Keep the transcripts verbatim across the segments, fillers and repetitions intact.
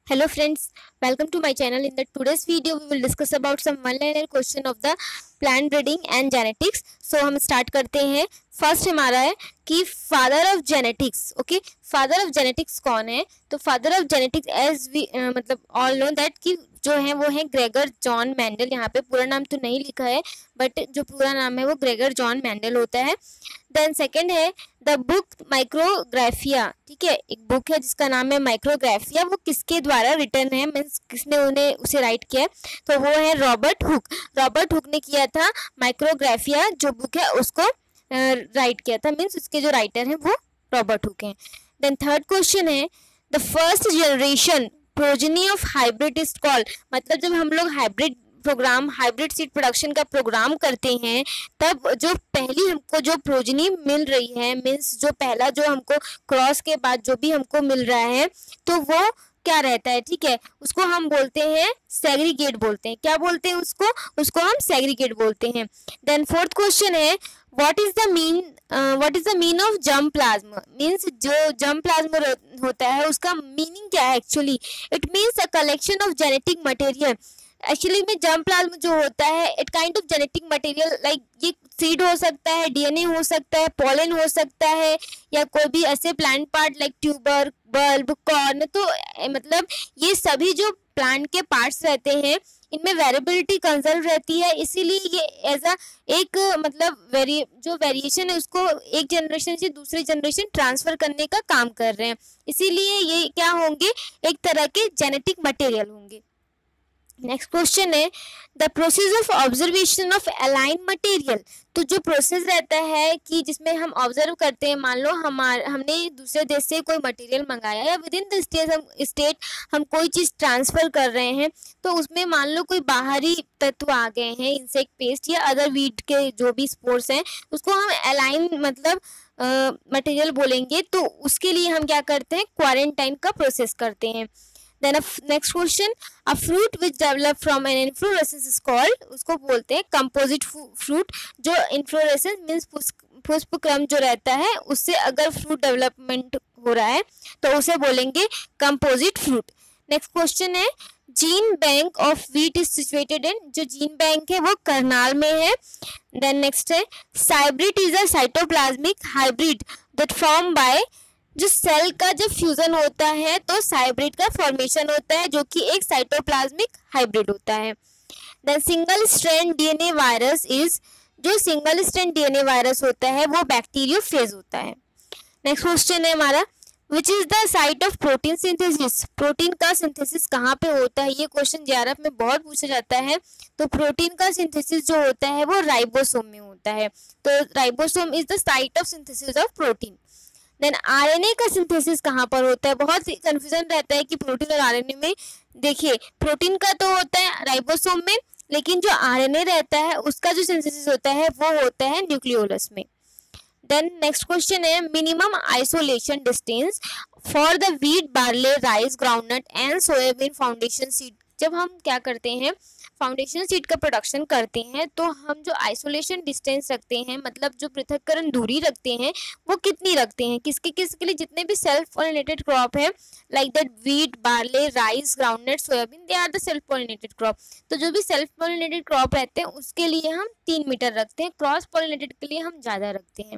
Hello friends, welcome to my channel. In the today's video, we will discuss about some one-liner question of the plant breeding and genetics. So हम start करते हैं. First हमारा है कि father of genetics. Okay, father of genetics कौन है? तो father of genetics as we मतलब ऑल नो दैट कि जो है वो है ग्रेगर जॉन मैंडल. यहाँ पे पूरा नाम तो नहीं लिखा है, बट जो पूरा नाम है वो ग्रेगर जॉन मैंडल होता है. देन सेकंड है द बुक माइक्रोग्राफिया. ठीक है, एक बुक है जिसका नाम है माइक्रोग्राफिया. वो किसके द्वारा रिटर्न है, मीन्स किसने उन्हें उसे राइट किया? तो वो है रॉबर्ट हुक. रॉबर्ट हुक ने किया था माइक्रोग्राफिया जो बुक है उसको राइट uh, किया था, मीन्स उसके जो राइटर हैं वो रॉबर्ट हुक हैं. देन थर्ड क्वेश्चन है the first generation progeny of hybrid is called. मतलब जब हम लोग hybrid programme hybrid seed production का प्रोग्राम करते हैं तब जो पहली हमको जो प्रोजेनी मिल रही है, मीन्स जो पहला जो हमको क्रॉस के बाद जो भी हमको मिल रहा है तो वो क्या रहता है? ठीक है, उसको हम बोलते हैं सेग्रीगेट बोलते हैं. क्या बोलते हैं उसको? उसको हम सेग्रीगेट बोलते हैं. देन फोर्थ क्वेश्चन है what is the mean what is the mean of germ plasma. Means जो जर्म प्लाज्मा होता है उसका मीनिंग क्या है actually? It means a collection of genetic material. Actually में जर्म प्लाज्मा जो होता है it kind of genetic material, like ये सीड हो सकता है, डीएनए हो सकता है, पोलन हो सकता है, या कोई भी ऐसे plant part like tuber, bulb, corn. तो मतलब ये सभी जो प्लांट के पार्ट्स रहते हैं इनमें वेरिएबिलिटी कंजर्व रहती है, इसीलिए ये एज अ एक मतलब वेरी जो वेरिएशन है उसको एक जनरेशन से दूसरी जनरेशन ट्रांसफर करने का काम कर रहे हैं. इसीलिए ये क्या होंगे? एक तरह के genetic material next. Question question है the process of observation of alien material. तो जो प्रोसेस रहता है कि जिसमें हम ऑब्जर्व करते हैं, मान लो हमारे हमने दूसरे देश से कोई मटेरियल मंगाया या विद इन द स्टेट हम स्टेट हम कोई चीज़ ट्रांसफ़र कर रहे हैं, तो उसमें मान लो कोई बाहरी तत्व आ गए हैं, इंसेक्ट पेस्ट या अदर वीड के जो भी स्पोर्स हैं, उसको हम अलाइन मतलब मटेरियल uh, बोलेंगे. तो उसके लिए हम क्या करते हैं? क्वारंटाइन का प्रोसेस करते हैं. Then next question, a fruit which develop from an inflorescence is called, उसको बोलते हैं composite fruit. जो inflorescence means पुष्प क्रम जो रहता है उससे अगर फ्रूट डेवलपमेंट हो रहा है तो उसे बोलेंगे composite fruit. नेक्स्ट क्वेश्चन है gene bank of wheat is situated in. जो जीन बैंक है वो करनाल में है. देन नेक्स्ट है cybrid is a cytoplasmic hybrid that form by. जो सेल का जब फ्यूजन होता है तो साइब्रिड का फॉर्मेशन होता है जो कि एक साइटोप्लाज्मिक हाइब्रिड होता है. Then single strand DNA virus is. जो सिंगल स्ट्रैंड डीएनए वायरस होता है वो बैक्टीरियोफेज होता है. नेक्स्ट क्वेश्चन है हमारा which is the site of protein synthesis. Protein का सिंथेसिस कहाँ पे होता है? ये क्वेश्चन जेआरएफ में बहुत पूछा जाता है. तो प्रोटीन का सिंथेसिस जो होता है वो राइबोसोम में होता है. तो ribosome is the site of synthesis of protein. Then RNA का सिंथेसिस कहाँ पर होता है? बहुत कंफ्यूजन रहता है कि प्रोटीन और आरएनए में. देखिए प्रोटीन का तो होता है राइबोसोम में, लेकिन जो आरएनए रहता है उसका जो सिंथेसिस होता है वो होता है न्यूक्लियोलस में. देन नेक्स्ट क्वेश्चन है minimum isolation distance for the wheat, barley, rice, groundnut and soybean foundation seed. जब हम क्या करते हैं फाउंडेशन सीड का प्रोडक्शन करते हैं तो हम जो आइसोलेशन डिस्टेंस रखते हैं, मतलब जो पृथक्करण दूरी रखते हैं, वो कितनी रखते हैं? किसके किसके लिए? जितने भी सेल्फ पॉलिनेटेड क्रॉप है like that wheat, barley, rice, groundnut, soybean, they are the self pollinated crop. तो जो भी सेल्फ पॉलिनेटेड क्रॉप रहते हैं उसके लिए हम तीन मीटर रखते हैं, क्रॉस पॉलिनेटेड के लिए हम ज़्यादा रखते हैं.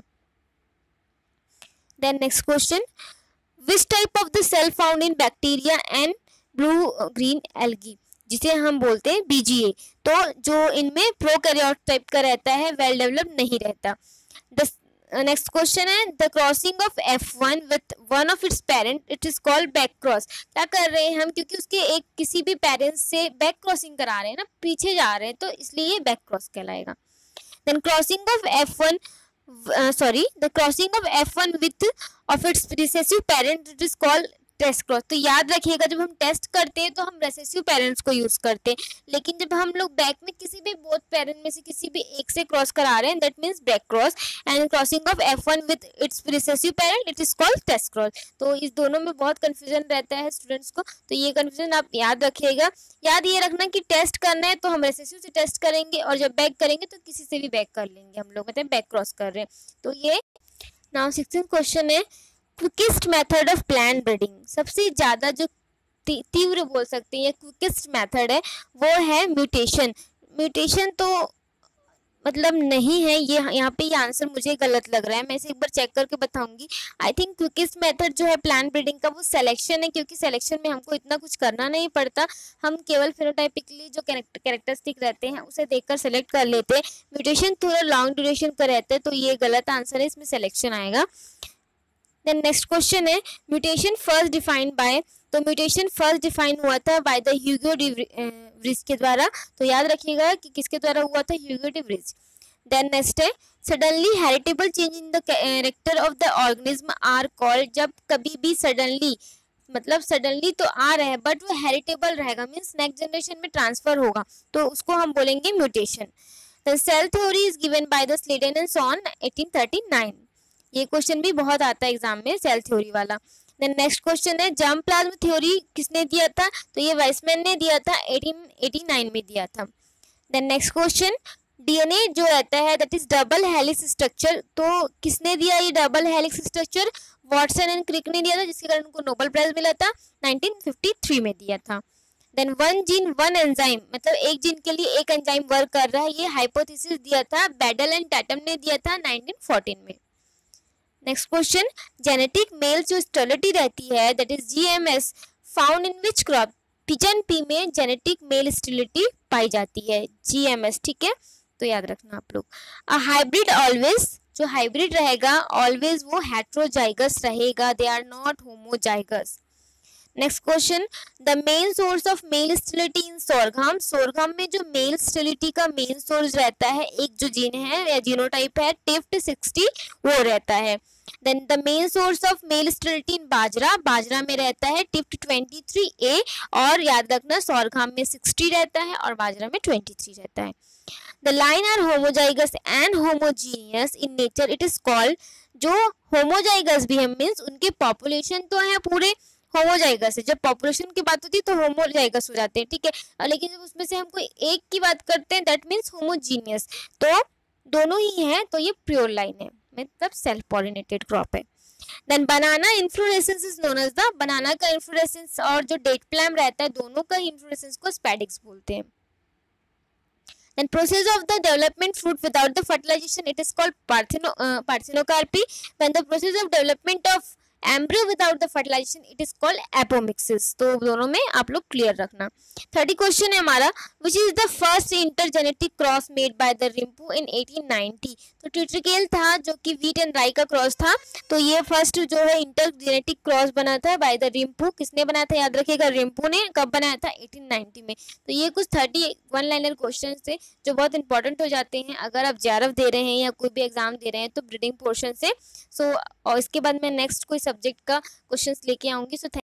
Then next question which type of the cell found in bacteria and blue green algae, जिसे हम बोलते हैं बीजीए. तो जो इनमें प्रोकैरियोट टाइप का रहता है, वेल डेवलप नहीं रहता. नेक्स्ट क्वेश्चन है the crossing of F one with one of its parent it is called back cross. क्या कर रहे हैं हम? क्योंकि उसके एक किसी भी पेरेंट्स से बैक क्रॉसिंग करा रहे हैं ना, पीछे जा रहे हैं, तो इसलिए ये बैक क्रॉस कहलाएगा. Then crossing of F one sorry the crossing of F one with of its recessive parent it is called test cross. तो याद रखिएगा जब हम टेस्ट करते हैं तो हम रेसेसिव पेरेंट्स को यूज करते हैं, लेकिन जब हम लोग बैक में किसी भी बोथ पेरेंट में से किसी भी एक से क्रॉस करा रहे हैं that means back cross. And crossing of F one with its recessive parent it is called test cross. तो इस दोनों में बहुत कंफ्यूजन रहता है स्टूडेंट्स को, तो ये कंफ्यूजन आप याद रखिएगा. याद ये रखना कि टेस्ट करना है तो हम रेसेसिव से टेस्ट करेंगे और जब बैक करेंगे तो किसी से भी बैक कर लेंगे, हम लोग मतलब बैक क्रॉस कर रहे हैं. तो ये नाउ सिक्सटीन क्वेश्चन है quickest method of plant breeding. सबसे ज़्यादा जो तीव्र बोल सकते हैं या क्विकेस्ट मेथड है वो है म्यूटेशन। म्यूटेशन तो मतलब नहीं है ये, यहाँ पे ये आंसर मुझे गलत लग रहा है, मैं इसे एक बार चेक करके बताऊंगी। आई थिंक क्विकेस्ट मेथड जो है प्लांट ब्रीडिंग का वो सिलेक्शन है, क्योंकि सिलेक्शन में हमको इतना कुछ करना नहीं पड़ता, हम केवल फिनोटाइपिकली जो कैरेक्टरिस्टिक रहते हैं उसे देखकर सेलेक्ट कर लेते हैं। म्यूटेशन थोड़ा लॉन्ग ड्यूरेशन का रहता है, तो ये गलत आंसर है, इसमें सिलेक्शन आएगा। देन नेक्स्ट क्वेश्चन है म्यूटेशन फर्स्ट डिफाइंड बाय, तो म्यूटेशन फर्स्ट डिफाइन हुआ था by the Hugo de Vries के द्वारा, तो याद रखिएगा कि किसके द्वारा हुआ था, Hugo de Vries. Then next है suddenly heritable change in the character of the organism are called, जब कभी भी सडनली मतलब सडनली तो आ रहा है बट वो हेरिटेबल रहेगा, मीन्स नेक्स्ट जनरेशन में ट्रांसफर होगा, तो उसको हम बोलेंगे mutation. The cell theory is given by the Schleiden and Schwann eighteen thirty nine, ये क्वेश्चन भी बहुत आता है एग्जाम में, सेल थ्योरी वाला। देन नेक्स्ट क्वेश्चन है जर्म प्लाज्म थ्योरी किसने दिया था, तो ये वाइसमैन ने दिया था, एटीन एटी नाइन में दिया था। देन नेक्स्ट क्वेश्चन डीएनए जो रहता है that is double helix structure, तो किसने दिया ये double helix structure, Watson and Crick ने दिया था, जिसके कारण उनको नोबेल प्राइज मिला था, नाइनटीन फिफ्टी थ्री में दिया था। Then one gene one enzyme, मतलब एक जीन के लिए एक एंजाइम वर्क कर रहा है, ये हाइपोथेसिस दिया था बेडल एंड टैटम ने दिया था नाइनटीन फोर्टीन में। नेक्स्ट क्वेश्चन जेनेटिक मेल जो स्टेरिलिटी रहती है that is GMS found in which crop, pigeon pea में जेनेटिक मेल स्टेरिलिटी पाई जाती है, जीएमएस, ठीक है, तो याद रखना आप लोग। अ हाइब्रिड ऑलवेज, जो हाइब्रिड रहेगा ऑलवेज वो हेट्रोजाइगस रहेगा, they are not homozygous. Next question the main source of male sterility in sorghum, sorghum में जो मेल स्टेरिलिटी का मेन सोर्स रहता है, एक जो जीन है या जीनोटाइप है टिफ्ट सिक्सटी वो रहता है। Then the main source of male sterility in bajra, बाजरा में रहता है टिफ्ट ट्वेंटी थ्री ए, और याद रखना सोरघम में सिक्सटी रहता है और बाजरा में ट्वेंटी थ्री रहता है। The line are homozygous and homogeneous in nature, it is called, जो homozygous भी है मीन्स उनके पॉपुलेशन तो है पूरे होमोजाइगस है, जब पॉपुलेशन की बात होती है तो होमोजाइगस हो जाते हैं, ठीक है, लेकिन जब उसमें से हम कोई एक की बात करते हैं दैट मीन्स होमोजीनियस, तो दोनों ही हैं, तो ये प्योर लाइन है, मतलब सेल्फ पॉलिनेटेड क्रॉप है। Then banana inflorescence is known as the, banana का इन्फ्लोरेसेंस और जो डेट प्लम रहता है दोनों का इन्फ्लोरेसेंस को स्पैडिक्स बोलते हैं। Then process of the development fruit without the fertilization, it is called partheno, uh, parthenocarpy. When the process of development of embryo without the fertilization, it is called apomixis. तो दोनों में आप लोग clear रखना। Thirty question है हमारा which is the first intergenetic cross made by the Rimpau in eighteen ninety, तो triticale था जो कि वीट एंड राई का क्रॉस था, तो ये फर्स्ट जो है इंटरजेनेटिक क्रॉस बना था बाय द रिम्पू, किसने बनाया था याद रखिएगा, रिम्पू ने, कब बनाया था एटीन नाइंटी में। तो ये कुछ थर्टी वन लाइनर क्वेश्चन थे जो बहुत इंपॉर्टेंट हो जाते हैं अगर आप जेआरएफ दे रहे हैं या कोई भी एग्जाम दे रहे हैं तो ब्रीडिंग पोर्शन से। सो so, और इसके बाद मैं नेक्स्ट कोई सब्जेक्ट का क्वेश्चंस लेके आऊंगी। सो so,